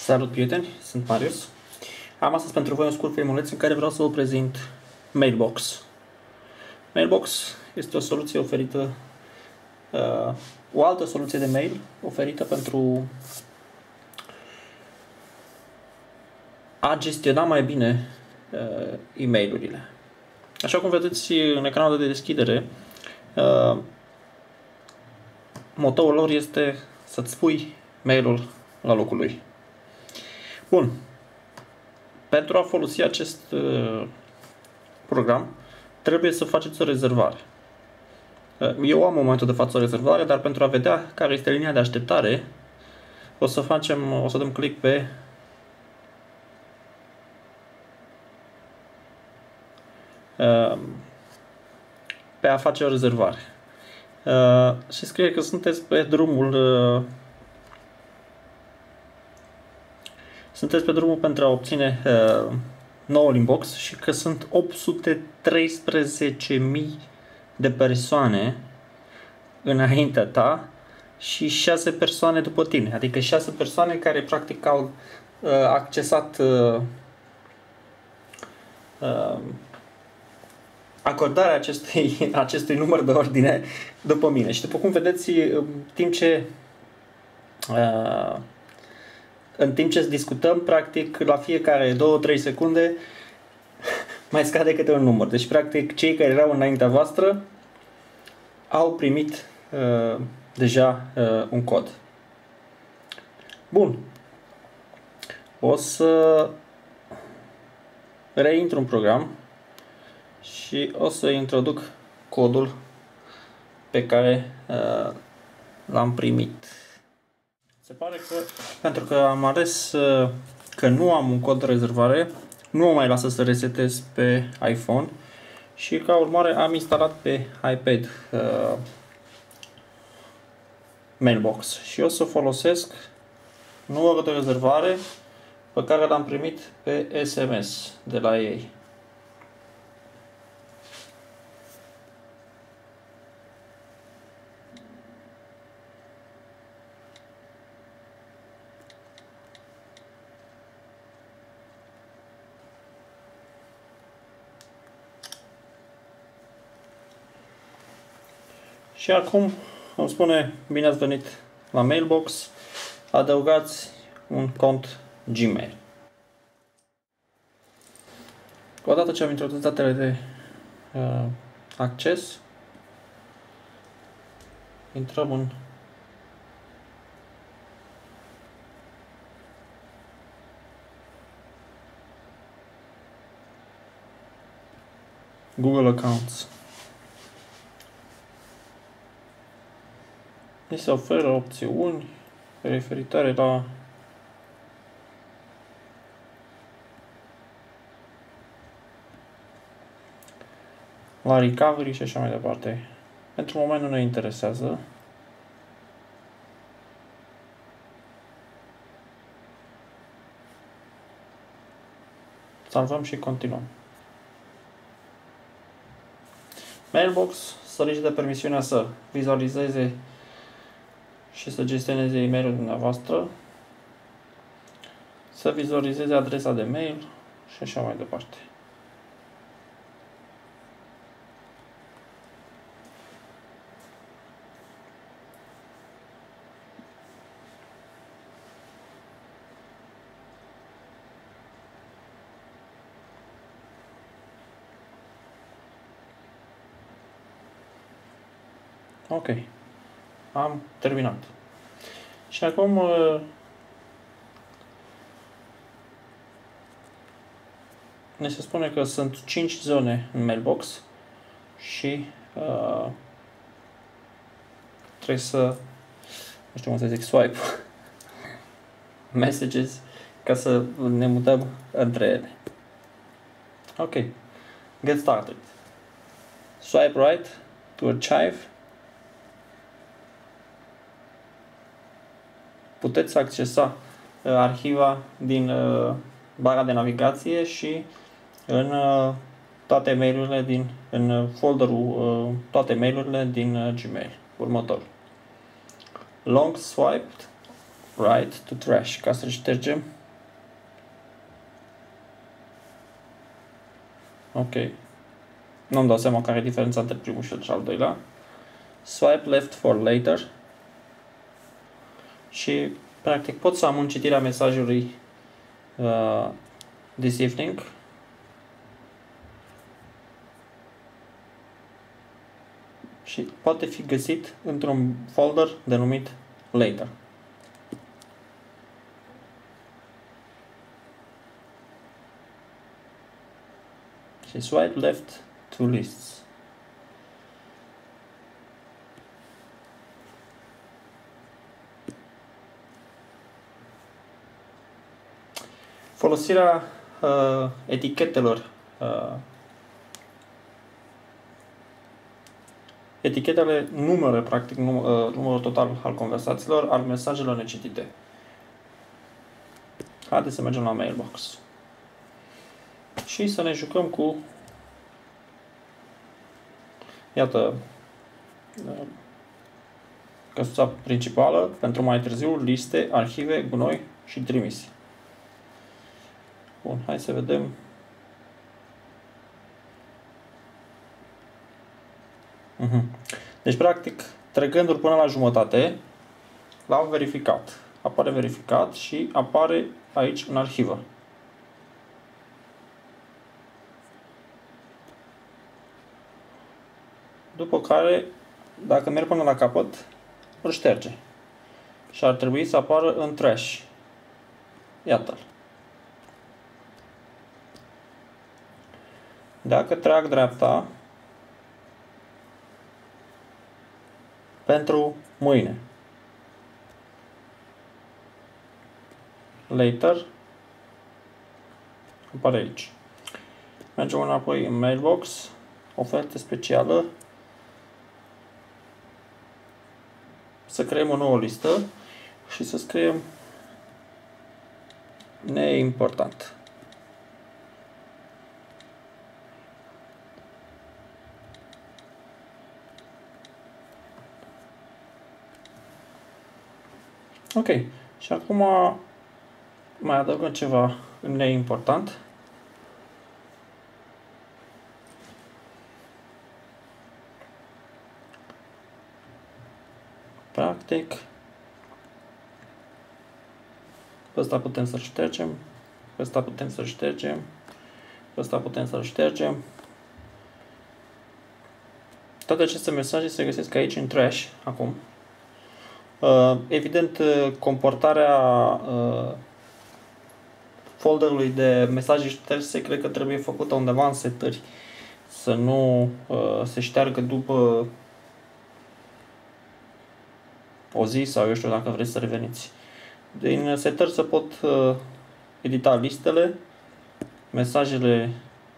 Salut prieteni, sunt Marius. Am astăzi pentru voi un scurt filmuleț în care vreau să vă prezint Mailbox. Mailbox este o soluție oferită, o altă soluție de mail oferită pentru a gestiona mai bine e-mail-urile. Așa cum vedeți în ecranul de deschidere, motoul lor este să-ți pui mailul la locul lui. Bun. Pentru a folosi acest program, trebuie să faceți o rezervare. Eu am în momentul de față o rezervare, dar pentru a vedea care este linia de așteptare, o să dăm click pe a face o rezervare. Și scrie că sunteți pe drumul pentru a obține noul inbox și că sunt 813.000 de persoane înaintea ta și 6 persoane după tine. Adică 6 persoane care practic au accesat acordarea acestui număr de ordine după mine. Și după cum vedeți, în timp ce discutăm, practic, la fiecare 2-3 secunde mai scade câte un număr. Deci, practic, cei care erau înaintea voastră au primit deja un cod. Bun. O să reintru în program și o să introduc codul pe care l-am primit. Se pare că, pentru că am ales că nu am un cod de rezervare, nu mă mai lasă să resetez pe iPhone și ca urmare am instalat pe iPad Mailbox și o să folosesc numărul de rezervare pe care l-am primit pe SMS de la ei. Și acum îmi spune: bine ați venit la Mailbox, adăugați un cont Gmail. Odată ce am introdus datele de acces, intrăm în Google Accounts. Ni se oferă opțiuni referitoare la recovery și așa mai departe. Pentru moment nu ne interesează. Salvăm și continuăm. Mailbox solicită permisiunea să vizualizeze și să gestioneze e-mailul dumneavoastră, să vizualizeze adresa de mail și așa mai departe. Ok. Am terminat. Și acum ne se spune că sunt 5 zone în Mailbox și trebuie să, nu știu cum să zic, swipe messages ca să ne mutăm între ele. Ok. Get started. Swipe right to archive. Puteți accesa arhiva din bara de navigație și în toate mail-urile în folderul toate mail-urile din Gmail. Următor. Long swiped right to trash, ca să ștergem Ok. Nu-mi dau seama care e diferența între primul și al doilea. Swipe left for later. Și practic pot să am în citirea mesajului this evening. Și poate fi găsit într-un folder denumit later. Și swipe left to lists. Folosirea etichetelor. Etichetele numere, practic, numărul total al conversațiilor, al mesajelor necitite. Haideți să mergem la mailbox. Și să ne jucăm cu, iată, căsuța principală, pentru mai târziu, liste, arhive, gunoi și trimise. Bun, hai să vedem. Deci, practic, trecându-l până la jumătate, l-am verificat. Apare verificat și apare aici în arhivă. După care, dacă merg până la capăt, îl șterge. Și ar trebui să apară în trash. Iată-l. Dacă trag dreapta, pentru mâine. Later. Apare aici. Mergem înapoi în mailbox. Oferte specială. Să creăm o nouă listă și să scriem neimportant. Ok. Și acum mai adăugăm ceva neimportant. Practic, pe ăsta putem să-l ștergem, pe ăsta putem să-l ștergem, pe ăsta putem să-l ștergem. Toate aceste mesaje se găsesc aici în trash, acum. Evident, comportarea folderului de mesaje șterse cred că trebuie făcută undeva în setări, să nu se șteargă după o zi sau eu știu dacă vreți să reveniți. Din setări se pot edita listele, mesajele,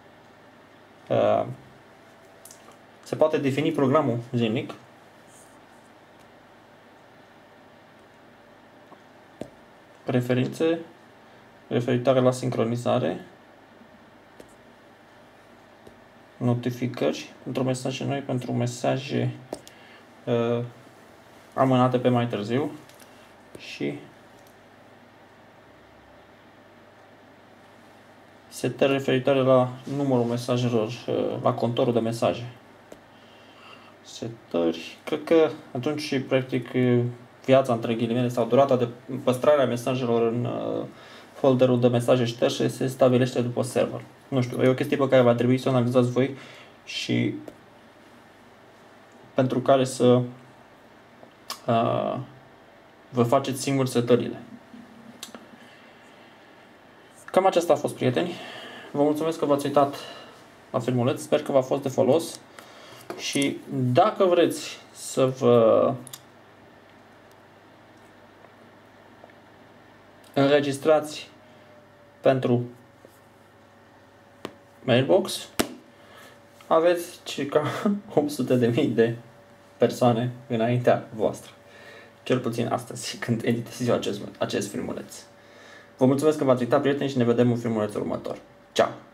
se poate defini programul zilnic. Preferințe referitoare la sincronizare, notificări pentru mesaje noi, pentru mesaje amânate pe mai târziu și setări referitoare la numărul mesajelor, la contorul de mesaje. Setări, cred că atunci practic viața între ghilimele sau durata de păstrare a mesajelor în folderul de mesaje șterse se stabilește după server. Nu știu, e o chestie pe care va trebui să o analizați voi și pentru care să vă faceți singur setările. Cam aceasta a fost, prieteni. Vă mulțumesc că v-ați uitat la filmuleț. Sper că v-a fost de folos. Și dacă vreți să vă înregistrați pentru mailbox, aveți circa 800.000 de persoane înaintea voastră. Cel puțin astăzi, când editez eu acest filmuleț. Vă mulțumesc că v-ați uitat, prieteni, și ne vedem în filmulețul următor. Ciao!